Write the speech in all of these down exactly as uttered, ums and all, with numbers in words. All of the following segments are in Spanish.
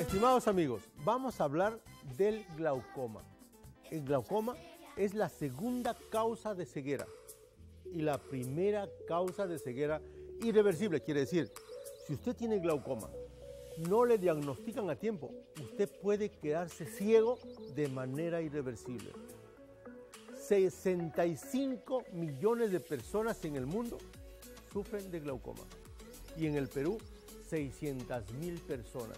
Estimados amigos, vamos a hablar del glaucoma. El glaucoma es la segunda causa de ceguera y la primera causa de ceguera irreversible. Quiere decir, si usted tiene glaucoma, no le diagnostican a tiempo, usted puede quedarse ciego de manera irreversible. sesenta y cinco millones de personas en el mundo sufren de glaucoma y en el Perú seiscientas mil personas.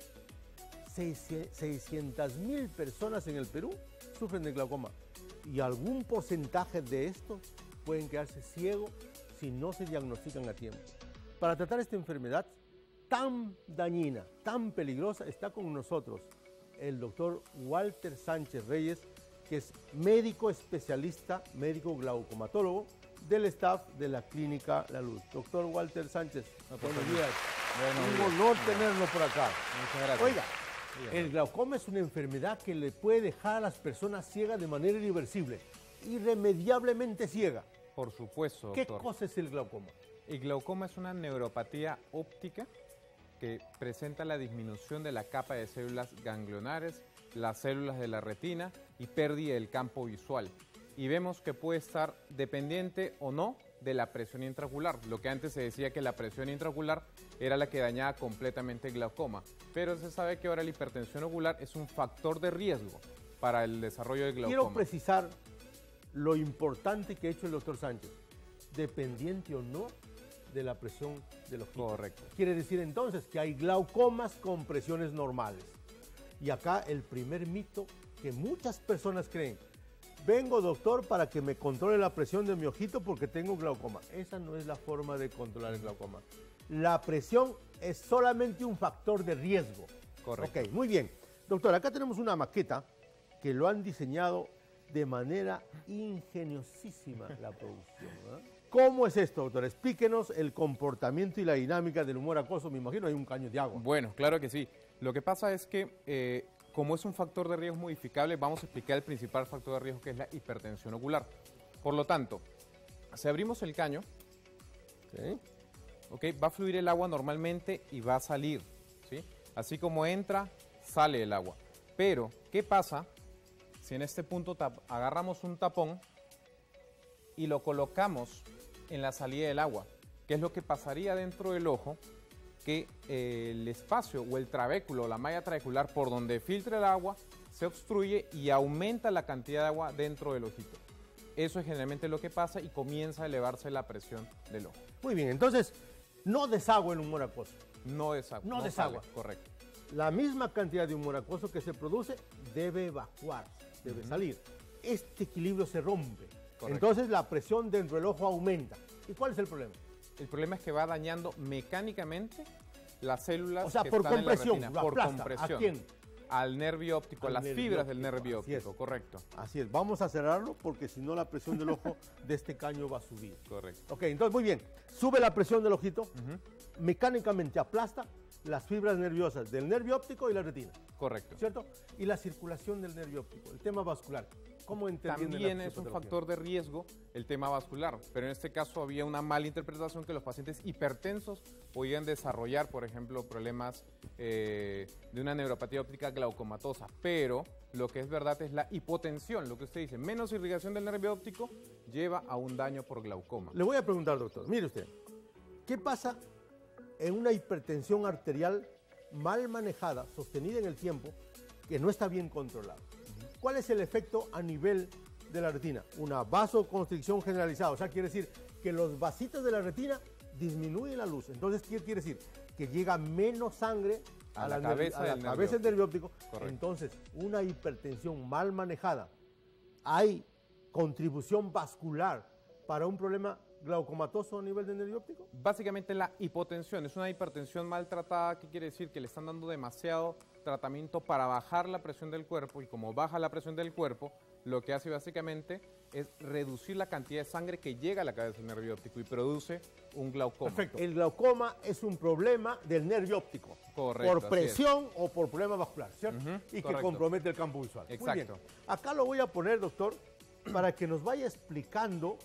seiscientas mil personas en el Perú sufren de glaucoma y algún porcentaje de estos pueden quedarse ciegos si no se diagnostican a tiempo. Para tratar esta enfermedad tan dañina, tan peligrosa, está con nosotros el doctor Walter Sánchez Reyes, que es médico especialista, médico glaucomatólogo del staff de la Clínica La Luz. Doctor Walter Sánchez, buenos días. Un honor tenerlo por acá. Muchas gracias. Oiga, el glaucoma es una enfermedad que le puede dejar a las personas ciegas de manera irreversible, irremediablemente ciega. Por supuesto, ¿Qué doctor. cosa es el glaucoma? El glaucoma es una neuropatía óptica que presenta la disminución de la capa de células ganglionares, las células de la retina y pérdida del campo visual. Y vemos que puede estar dependiente o no de la presión intraocular. Lo que antes se decía que la presión intraocular era la que dañaba completamente el glaucoma. Pero se sabe que ahora la hipertensión ocular es un factor de riesgo para el desarrollo del glaucoma. Quiero precisar lo importante que ha hecho el doctor Sánchez, dependiente o no de la presión del ojito. Correcto. Quiere decir entonces que hay glaucomas con presiones normales. Y acá el primer mito que muchas personas creen: vengo, doctor, para que me controle la presión de mi ojito porque tengo glaucoma. Esa no es la forma de controlar el glaucoma. La presión es solamente un factor de riesgo. Correcto. Ok, muy bien. Doctor, acá tenemos una maqueta que lo han diseñado de manera ingeniosísima la producción, ¿eh? ¿Cómo es esto, doctor? Explíquenos el comportamiento y la dinámica del humor acuoso. Me imagino hay un caño de agua. Bueno, claro que sí. Lo que pasa es que, eh, como es un factor de riesgo modificable, vamos a explicar el principal factor de riesgo, que es la hipertensión ocular. Por lo tanto, si abrimos el caño, ¿Sí? okay, va a fluir el agua normalmente y va a salir, ¿sí? Así como entra, sale el agua. Pero, ¿qué pasa si en este punto agarramos un tapón y lo colocamos en la salida del agua? ¿Qué es lo que pasaría dentro del ojo? Que eh, el espacio o el trabéculo, la malla trabecular por donde filtra el agua, se obstruye y aumenta la cantidad de agua dentro del ojito. Eso es generalmente lo que pasa y comienza a elevarse la presión del ojo. Muy bien, entonces, no desagua el humor acuoso. No desagua. No desagua. Sale, correcto. La misma cantidad de humor acuoso que se produce debe evacuar, debe uh-huh. salir. Este equilibrio se rompe. Correcto. Entonces la presión dentro del ojo aumenta. ¿Y cuál es el problema? El problema es que va dañando mecánicamente las células, o sea, que por están compresión, en la retina. Por aplasta. compresión. ¿A quién? Al nervio óptico, a las nervio fibras óptico. del nervio Así óptico, es. correcto. Así es, vamos a cerrarlo porque si no la presión del ojo de este caño va a subir. Correcto. Ok, entonces muy bien, sube la presión del ojito, uh-huh. mecánicamente aplasta las fibras nerviosas del nervio óptico y la retina. Correcto. ¿Cierto? Y la circulación del nervio óptico, el tema vascular. ¿Cómo entienden? También es un factor de riesgo el tema vascular, pero en este caso había una mala interpretación que los pacientes hipertensos podían desarrollar, por ejemplo, problemas eh, de una neuropatía óptica glaucomatosa, pero lo que es verdad es la hipotensión, lo que usted dice, menos irrigación del nervio óptico lleva a un daño por glaucoma. Le voy a preguntar, doctor, mire usted, ¿qué pasa en una hipertensión arterial mal manejada, sostenida en el tiempo, que no está bien controlada? ¿Cuál es el efecto a nivel de la retina? Una vasoconstricción generalizada, o sea, quiere decir que los vasitos de la retina disminuyen la luz. Entonces, ¿qué quiere decir? Que llega menos sangre a, a la, la cabeza, a la del cabeza del nervio óptico. Correcto. Entonces, una hipertensión mal manejada, ¿hay contribución vascular para un problema glaucomatoso a nivel del nervio óptico? Básicamente la hipotensión es una hipertensión maltratada. ¿Qué quiere decir? Que le están dando demasiado tratamiento para bajar la presión del cuerpo, y como baja la presión del cuerpo, lo que hace básicamente es reducir la cantidad de sangre que llega a la cabeza del nervio óptico y produce un glaucoma. Perfecto. El glaucoma es un problema del nervio óptico. Correcto. Por presión o por problema vascular, ¿cierto? Uh-huh, y correcto. que compromete el campo visual. Exacto. Muy bien. Acá lo voy a poner, doctor, para que nos vaya explicando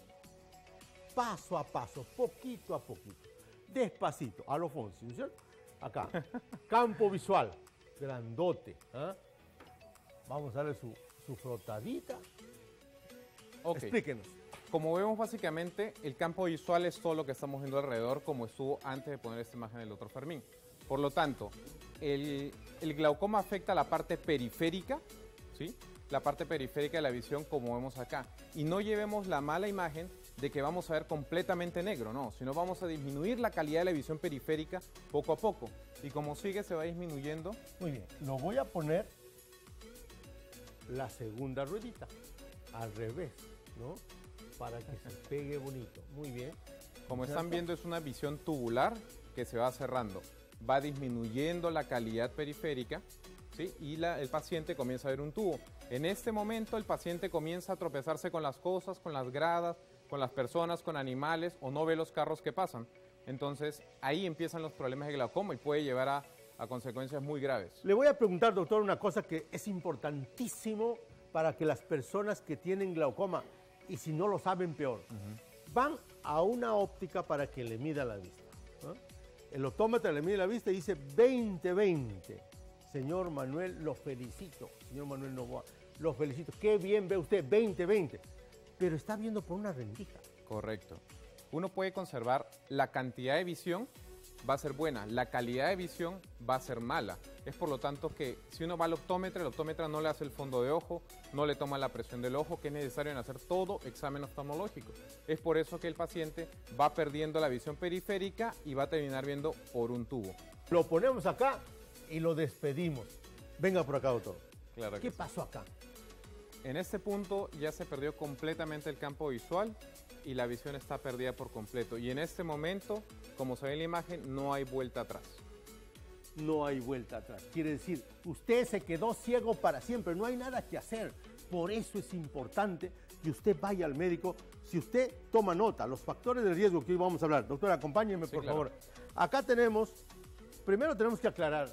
paso a paso, poquito a poquito, despacito, a lo Fonsi, ¿cierto? Acá, campo visual. grandote. ¿Ah? Vamos a darle su, su frotadita. Ok. Explíquenos. Como vemos, básicamente, el campo visual es todo lo que estamos viendo alrededor, como estuvo antes de poner esta imagen del doctor Fermín. Por lo tanto, el, el glaucoma afecta la parte periférica, ¿sí? La parte periférica de la visión, como vemos acá. Y no llevemos la mala imagen de que vamos a ver completamente negro, no, sino vamos a disminuir la calidad de la visión periférica poco a poco. Y como sigue, se va disminuyendo. Muy bien, lo voy a poner la segunda ruedita, al revés, ¿no? Para que se pegue bonito. Muy bien. Como están viendo, es una visión tubular que se va cerrando. Va disminuyendo la calidad periférica, ¿sí? Y la, el paciente comienza a ver un tubo. En este momento, el paciente comienza a tropezarse con las cosas, con las gradas, con las personas, con animales, o no ve los carros que pasan. Entonces, ahí empiezan los problemas de glaucoma y puede llevar a, a consecuencias muy graves. Le voy a preguntar, doctor, una cosa que es importantísimo para que las personas que tienen glaucoma, y si no lo saben, peor, uh-huh. van a una óptica para que le mida la vista. ¿No? El optómetra le mide la vista y dice veinte veinte. Señor Manuel, lo felicito. Señor Manuel Novoa, lo felicito. Qué bien ve usted, veinte veinte. Pero está viendo por una rendija. Correcto. Uno puede conservar la cantidad de visión, va a ser buena. La calidad de visión va a ser mala. Es por lo tanto que si uno va al optómetra, el optómetra no le hace el fondo de ojo, no le toma la presión del ojo, que es necesario en hacer todo examen oftalmológico. Es por eso que el paciente va perdiendo la visión periférica y va a terminar viendo por un tubo. Lo ponemos acá y lo despedimos. Venga por acá, doctor. Claro que ¿Qué sí. pasó acá? En este punto ya se perdió completamente el campo visual y la visión está perdida por completo. Y en este momento, como se ve en la imagen, no hay vuelta atrás. No hay vuelta atrás. Quiere decir, usted se quedó ciego para siempre. No hay nada que hacer. Por eso es importante que usted vaya al médico. Si usted toma nota, los factores de riesgo que hoy vamos a hablar. Doctor, acompáñenme, Sí, por claro. favor. Acá tenemos, primero tenemos que aclarar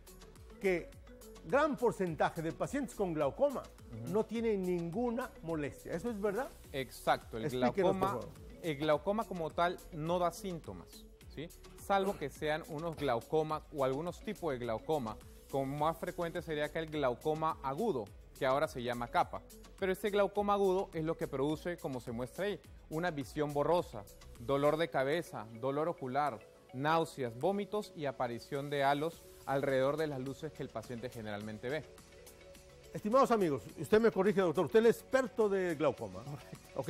que gran porcentaje de pacientes con glaucoma uh-huh. no tienen ninguna molestia. ¿Eso es verdad? Exacto. El Explíquenos, glaucoma, por favor. el glaucoma como tal no da síntomas, ¿sí? Salvo que sean unos glaucomas o algunos tipos de glaucoma. Como más frecuente sería que el glaucoma agudo, que ahora se llama capa. Pero este glaucoma agudo es lo que produce, como se muestra ahí, una visión borrosa, dolor de cabeza, dolor ocular, náuseas, vómitos y aparición de halos alrededor de las luces que el paciente generalmente ve. Estimados amigos, usted me corrige, doctor, usted es el experto de glaucoma. Ok.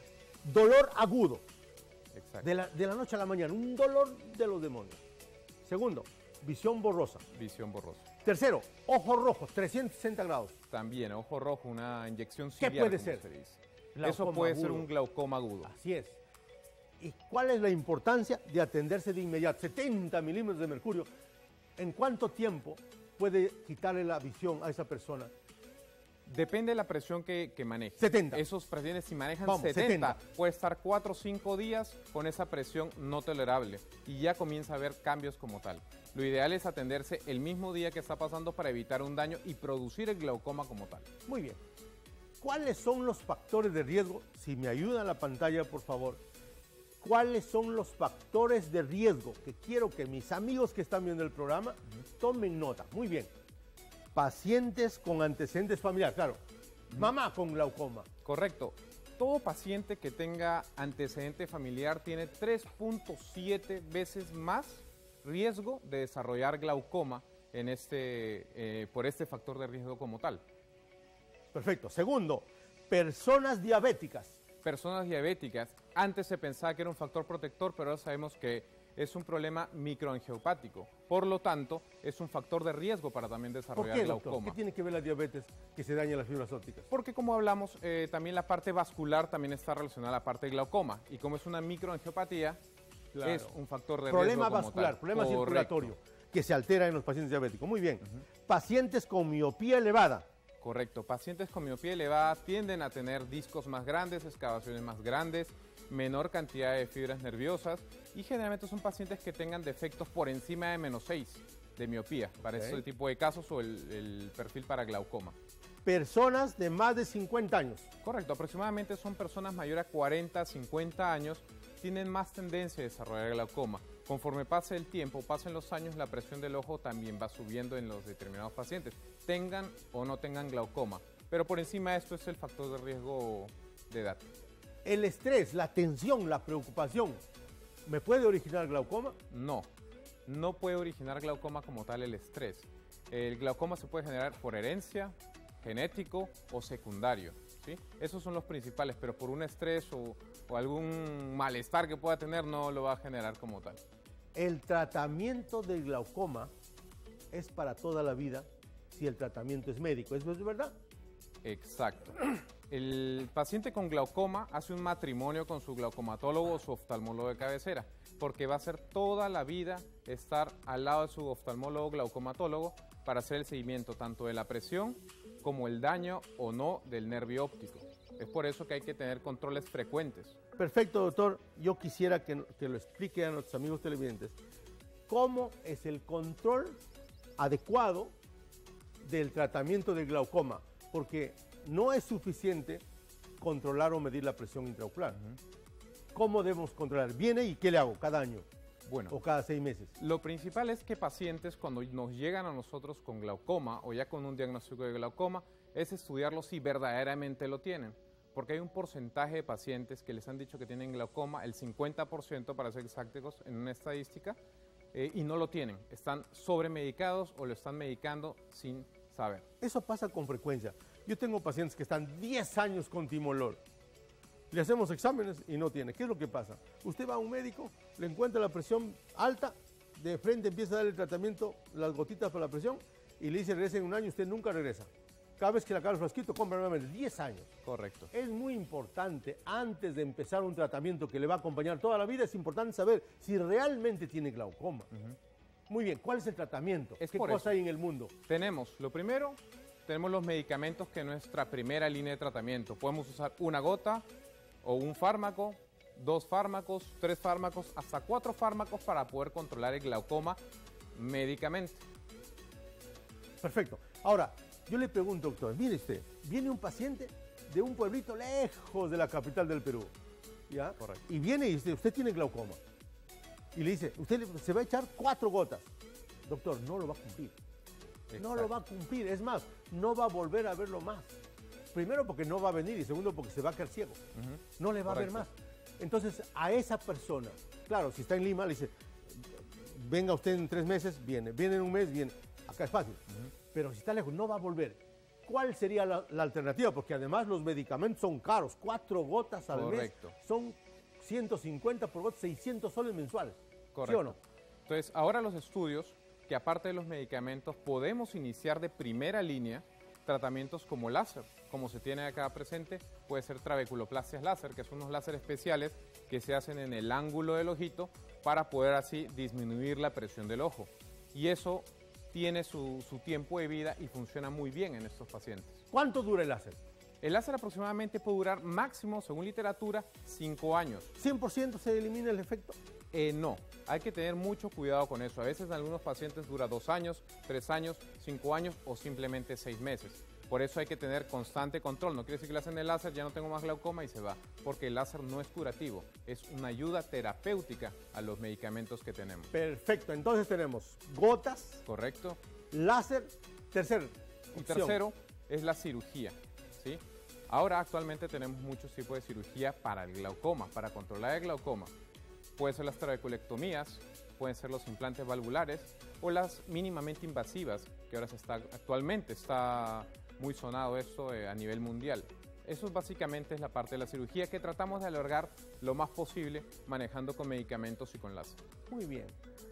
Dolor agudo. Exacto. De la, de la noche a la mañana, un dolor de los demonios. Segundo, visión borrosa. Visión borrosa. Tercero, ojos rojos, trescientos sesenta grados. También, ojo rojo, una inyección ¿Qué ciliar, puede como ser? se dice. Glaucoma Eso puede ser agudo. un glaucoma agudo. Así es. ¿Y cuál es la importancia de atenderse de inmediato? setenta milímetros de mercurio. ¿En cuánto tiempo puede quitarle la visión a esa persona? Depende de la presión que, que maneje. setenta. Esos pacientes, si manejan Vamos, setenta, setenta. puede estar cuatro o cinco días con esa presión no tolerable y ya comienza a haber cambios como tal. Lo ideal es atenderse el mismo día que está pasando para evitar un daño y producir el glaucoma como tal. Muy bien. ¿Cuáles son los factores de riesgo? Si me ayuda a la pantalla, por favor. ¿Cuáles son los factores de riesgo? Que quiero que mis amigos que están viendo el programa uh-huh. tomen nota. Muy bien. Pacientes con antecedentes familiares, claro. Uh-huh. Mamá con glaucoma. Correcto. Todo paciente que tenga antecedente familiar tiene tres punto siete veces más riesgo de desarrollar glaucoma en este, eh, por este factor de riesgo como tal. Perfecto. Segundo, personas diabéticas. Personas diabéticas, antes se pensaba que era un factor protector, pero ahora sabemos que es un problema microangiopático. Por lo tanto, es un factor de riesgo para también desarrollar ¿Por qué, doctor? glaucoma. ¿Qué tiene que ver la diabetes que se daña las fibras ópticas? Porque como hablamos, eh, también la parte vascular también está relacionada a la parte de glaucoma. Y como es una microangiopatía, claro. es un factor de problema riesgo como vascular, tal. problema Correcto. circulatorio que se altera en los pacientes diabéticos. Muy bien. Uh-huh. Pacientes con miopía elevada. Correcto. Pacientes con miopía elevada tienden a tener discos más grandes, excavaciones más grandes, menor cantidad de fibras nerviosas y generalmente son pacientes que tengan defectos por encima de menos seis de miopía. Para okay. ese tipo de casos o el, el perfil para glaucoma. Personas de más de cincuenta años. Correcto. Aproximadamente son personas mayores a cuarenta, cincuenta años tienen más tendencia a desarrollar glaucoma. Conforme pase el tiempo, pasen los años, la presión del ojo también va subiendo en los determinados pacientes, tengan o no tengan glaucoma. Pero por encima de esto es el factor de riesgo de edad. El estrés, la tensión, la preocupación, ¿me puede originar glaucoma? No, no puede originar glaucoma como tal el estrés. El glaucoma se puede generar por herencia, genético o secundario, ¿sí? Esos son los principales, pero por un estrés o, o algún malestar que pueda tener no lo va a generar como tal. El tratamiento del glaucoma es para toda la vida si el tratamiento es médico, ¿eso es verdad? Exacto. El paciente con glaucoma hace un matrimonio con su glaucomatólogo o su oftalmólogo de cabecera, porque va a ser toda la vida estar al lado de su oftalmólogo glaucomatólogo para hacer el seguimiento tanto de la presión como el daño o no del nervio óptico. Es por eso que hay que tener controles frecuentes. Perfecto, doctor. Yo quisiera que, que lo explique a nuestros amigos televidentes cómo es el control adecuado del tratamiento del glaucoma, porque no es suficiente controlar o medir la presión intraocular. Uh-huh. ¿Cómo debemos controlar? ¿Viene y qué le hago cada año? Bueno, o cada seis meses. Lo principal es que pacientes cuando nos llegan a nosotros con glaucoma o ya con un diagnóstico de glaucoma es estudiarlo si verdaderamente lo tienen, porque hay un porcentaje de pacientes que les han dicho que tienen glaucoma, el cincuenta por ciento para ser exactos en una estadística, eh, y no lo tienen, están sobremedicados o lo están medicando sin saber. Eso pasa con frecuencia. Yo tengo pacientes que están diez años con timolol. Le hacemos exámenes y no tiene. ¿Qué es lo que pasa? Usted va a un médico, le encuentra la presión alta, de frente empieza a darle el tratamiento, las gotitas para la presión, y le dice regresa en un año, usted nunca regresa. Cada vez que le acaba el frasquito, compra nuevamente diez años. Correcto. Es muy importante, antes de empezar un tratamiento que le va a acompañar toda la vida, es importante saber si realmente tiene glaucoma. Uh-huh. Muy bien, ¿cuál es el tratamiento? Es ¿Qué por cosa eso. hay en el mundo? Tenemos, lo primero, tenemos los medicamentos que es nuestra primera línea de tratamiento. Podemos usar una gota o un fármaco, dos fármacos, tres fármacos, hasta cuatro fármacos para poder controlar el glaucoma médicamente. Perfecto. Ahora, yo le pregunto, doctor, mire usted, viene un paciente de un pueblito lejos de la capital del Perú, ¿ya? Correcto. Y viene y dice, usted tiene glaucoma. Y le dice, usted se va a echar cuatro gotas. Doctor, no lo va a cumplir. Exacto. No lo va a cumplir. Es más, no va a volver a verlo más. Primero porque no va a venir y segundo porque se va a quedar ciego. Uh-huh. No le va Correcto. a ver más. Entonces, a esa persona, claro, si está en Lima, le dice, venga usted en tres meses, viene. Viene en un mes, viene. Acá es fácil. Uh-huh. Pero si está lejos, no va a volver. ¿Cuál sería la, la alternativa? Porque además los medicamentos son caros. Cuatro gotas al Correcto. mes son ciento cincuenta por gota, seiscientos soles mensuales. Correcto. ¿Sí o no? Entonces, ahora los estudios, que aparte de los medicamentos, podemos iniciar de primera línea tratamientos como láser, como se tiene acá presente, puede ser trabeculoplastias láser, que son unos láseres especiales que se hacen en el ángulo del ojito para poder así disminuir la presión del ojo. Y eso tiene su, su tiempo de vida y funciona muy bien en estos pacientes. ¿Cuánto dura el láser? El láser aproximadamente puede durar máximo, según literatura, cinco años. ¿cien por ciento se elimina el efecto? Eh, no, hay que tener mucho cuidado con eso. A veces en algunos pacientes dura dos años, tres años, cinco años o simplemente seis meses. Por eso hay que tener constante control. No quiere decir que le hacen el láser, ya no tengo más glaucoma y se va. Porque el láser no es curativo, es una ayuda terapéutica a los medicamentos que tenemos. Perfecto, entonces tenemos gotas. Correcto. Láser, tercer Y tercero es la cirugía, ¿sí? Ahora actualmente tenemos muchos tipos de cirugía para el glaucoma, para controlar el glaucoma. Pueden ser las trabeculectomías, pueden ser los implantes valvulares o las mínimamente invasivas, que ahora se está, actualmente está muy sonado esto eh, a nivel mundial. Eso básicamente es la parte de la cirugía que tratamos de alargar lo más posible manejando con medicamentos y con láser. Muy bien.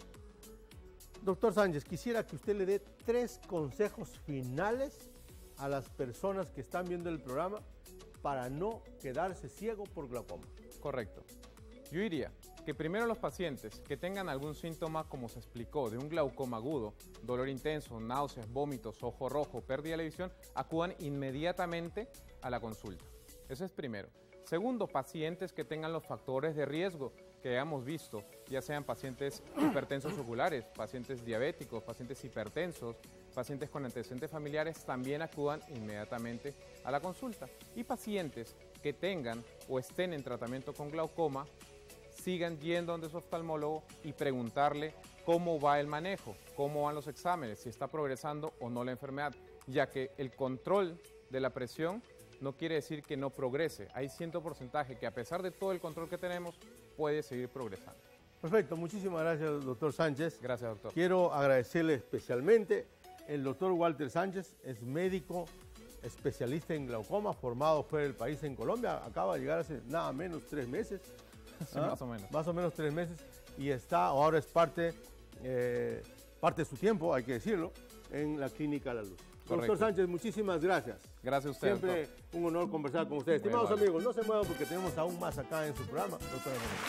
Doctor Sánchez, quisiera que usted le dé tres consejos finales a las personas que están viendo el programa para no quedarse ciego por glaucoma. Correcto. Yo diría que primero los pacientes que tengan algún síntoma, como se explicó, de un glaucoma agudo, dolor intenso, náuseas, vómitos, ojo rojo, pérdida de la visión, acudan inmediatamente a la consulta. Eso es primero. Segundo, pacientes que tengan los factores de riesgo que hayamos visto, ya sean pacientes hipertensos oculares, pacientes diabéticos, pacientes hipertensos, pacientes con antecedentes familiares, también acudan inmediatamente a la consulta. Y pacientes que tengan o estén en tratamiento con glaucoma, sigan yendo donde su oftalmólogo y preguntarle cómo va el manejo, cómo van los exámenes, si está progresando o no la enfermedad, ya que el control de la presión no quiere decir que no progrese. Hay cierto porcentaje que a pesar de todo el control que tenemos, puede seguir progresando. Perfecto, muchísimas gracias, doctor Sánchez. Gracias, doctor. Quiero agradecerle especialmente. El doctor Walter Sánchez es médico especialista en glaucoma, formado fuera del país en Colombia. Acaba de llegar hace nada menos tres meses. Sí, ¿ah? Más o menos. Más o menos tres meses. Y está, ahora es parte, eh, parte de su tiempo, hay que decirlo, en la Clínica La Luz. Correcto. Doctor Sánchez, muchísimas gracias. Gracias a usted, Siempre doctor. Un honor conversar con ustedes. Estimados vale. amigos, no se muevan porque tenemos aún más acá en su programa. Doctor,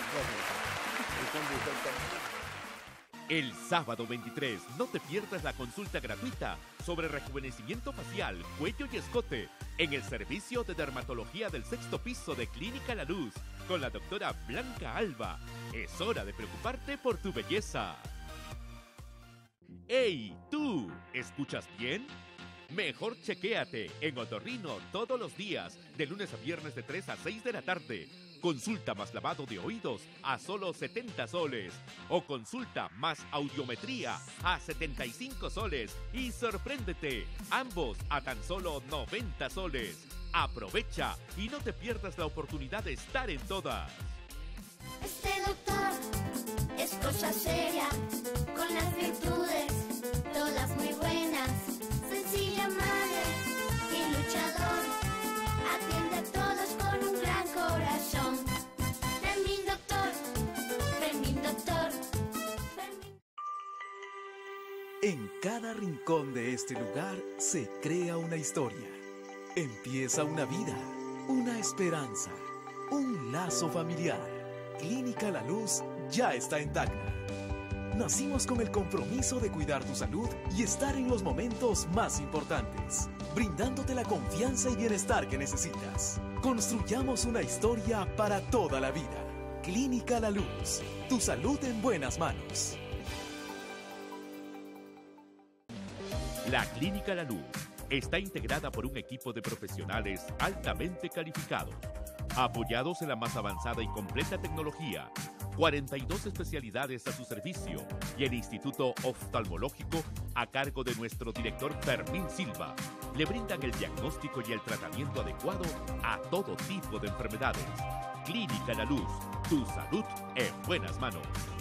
el sábado veintitrés, no te pierdas la consulta gratuita sobre rejuvenecimiento facial, cuello y escote en el servicio de dermatología del sexto piso de Clínica La Luz con la doctora Blanca Alba. Es hora de preocuparte por tu belleza. ¡Ey, tú! ¿Escuchas bien? Mejor chequéate en Otorrino todos los días, de lunes a viernes de tres a seis de la tarde. Consulta más lavado de oídos a solo setenta soles. O consulta más audiometría a setenta y cinco soles. Y sorpréndete, ambos a tan solo noventa soles. Aprovecha y no te pierdas la oportunidad de estar en todas. Este doctor es cosa seria, con las virtudes, todas muy buenas. Sencilla madre y luchador, atiende a todos con un gran corazón. Fermín doctor, Fermín doctor, Fermín. En cada rincón de este lugar se crea una historia. Empieza una vida, una esperanza, un lazo familiar. Clínica La Luz ya está en Tacna. Nacimos con el compromiso de cuidar tu salud y estar en los momentos más importantes, brindándote la confianza y bienestar que necesitas. Construyamos una historia para toda la vida. Clínica La Luz, tu salud en buenas manos. La Clínica La Luz está integrada por un equipo de profesionales altamente calificados, apoyados en la más avanzada y completa tecnología, cuarenta y dos especialidades a su servicio y el Instituto Oftalmológico a cargo de nuestro director Fermín Silva. Le brindan el diagnóstico y el tratamiento adecuado a todo tipo de enfermedades. Clínica La Luz, tu salud en buenas manos.